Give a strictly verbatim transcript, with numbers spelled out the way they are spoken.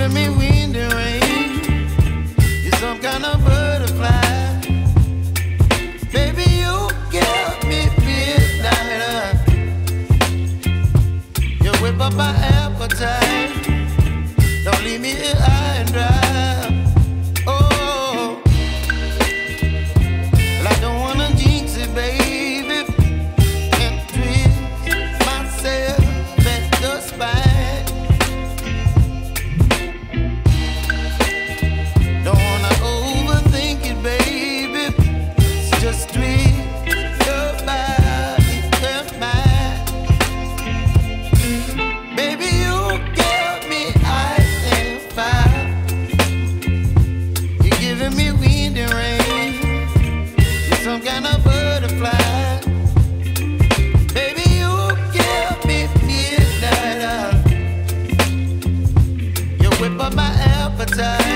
giving me wind and rain. You're some kind of butterfly. Baby, you give me midnight. You whip up my appetite. Don't leave me here high and dry. Oh, well, I don't wanna jinx it, baby, and twist myself at the spine. Don't wanna overthink it, baby. It's just twist your body and mine. Baby, you give me ice and fire. You're giving me wind and rain. You're some kind of butterfly. Baby, you give me midnight. You whip up my appetite.